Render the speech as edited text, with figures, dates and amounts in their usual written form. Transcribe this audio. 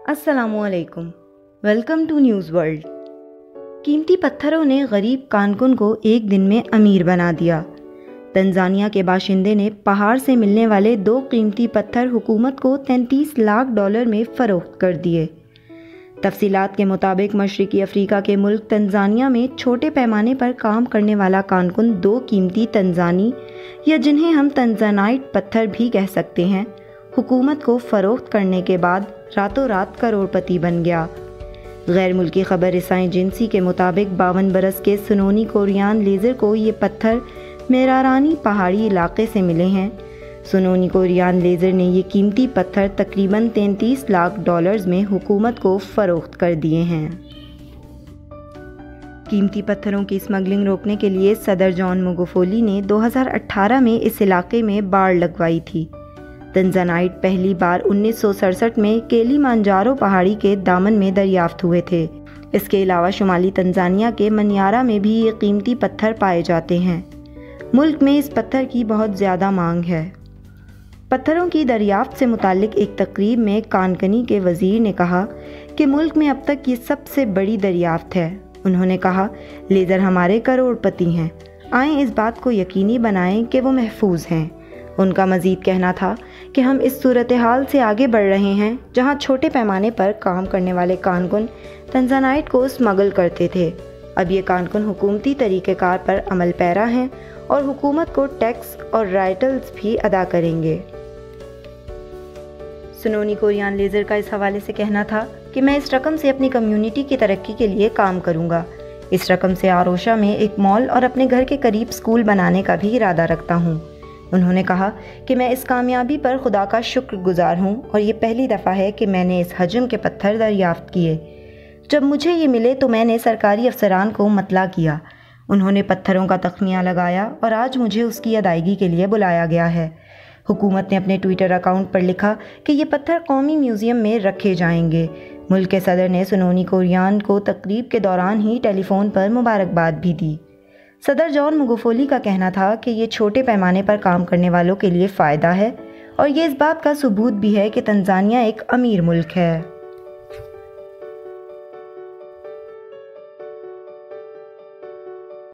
अस्सलामु अलैकुम। Welcome to News World. कीमती पत्थरों ने गरीब कानकुन को एक दिन में अमीर बना दिया। तंजानिया के बाशिंदे ने पहाड़ से मिलने वाले 2 कीमती पत्थर हुकूमत को $33 लाख में फ़रोख्त कर दिए। तफसीलात के मुताबिक मशरकी अफ्रीका के मुल्क तंजानिया में छोटे पैमाने पर काम करने वाला कानकुन 2 कीमती तंजानी या जिन्हें हम तंजानाइट पत्थर भी कह सकते हैं, हुकूमत को फ़रोख्त करने के बाद रातों रात करोड़पति बन गया। गैर मुल्की खबर रसाई एजेंसी के मुताबिक 52 बरस के सुनोनी कोरियान लेज़र को ये पत्थर मेरारानी पहाड़ी इलाके से मिले हैं। सुनोनी कोरियान लेज़र ने ये कीमती पत्थर तकरीबन $33 लाख में हुकूमत को फ़रोख्त कर दिए हैं। कीमती पत्थरों की स्मगलिंग रोकने के लिए सदर जॉन मगुफुली ने 2018 में इस इलाके में बाड़ लगवाई थी। तंजानाइट पहली बार 1967 में किलिमांजारो पहाड़ी के दामन में दरियाफ्त हुए थे। इसके अलावा शुमाली तंजानिया के मनियारा में भी ये कीमती पत्थर पाए जाते हैं। मुल्क में इस पत्थर की बहुत ज़्यादा मांग है। पत्थरों की दरियाफ्त से मुताल्लिक एक तकरीब में कानकनी के वज़ीर ने कहा कि मुल्क में अब तक ये सबसे बड़ी दरियाफ्त है। उन्होंने कहा, लेज़र हमारे करोड़पति हैं, आएँ इस बात को यकीनी बनाएं कि वो महफूज हैं। उनका मज़ीद कहना था कि हम इस सूरत हाल से आगे बढ़ रहे हैं जहां छोटे पैमाने पर काम करने वाले कानकुन तंजानाइट को स्मगल करते थे। अब ये कानकुन हुकूमती तरीक़ेकार पर अमल पैरा हैं और हुकूमत को टैक्स और रॉयल्टीज भी अदा करेंगे। सुनोनी कोरियान लेज़र का इस हवाले से कहना था कि मैं इस रकम से अपनी कम्युनिटी की तरक्की के लिए काम करूँगा। इस रकम से आरोशा में एक मॉल और अपने घर के करीब स्कूल बनाने का भी इरादा रखता हूँ। उन्होंने कहा कि मैं इस कामयाबी पर खुदा का शुक्रगुजार हूँ और ये पहली दफ़ा है कि मैंने इस हजम के पत्थर दरियाफ्त किए। जब मुझे ये मिले तो मैंने सरकारी अफसरान को मतला किया। उन्होंने पत्थरों का तख्मिया लगाया और आज मुझे उसकी अदायगी के लिए बुलाया गया है। हुकूमत ने अपने ट्विटर अकाउंट पर लिखा कि ये पत्थर कौमी म्यूज़ियम में रखे जाएंगे। मुल्क के सदर ने सुनोनी कोरियान को तकरीब के दौरान ही टेलीफोन पर मुबारकबाद भी दी। सदर जॉन मगुफुली का कहना था कि ये छोटे पैमाने पर काम करने वालों के लिए फ़ायदा है और ये इस बात का सबूत भी है कि तंजानिया एक अमीर मुल्क है।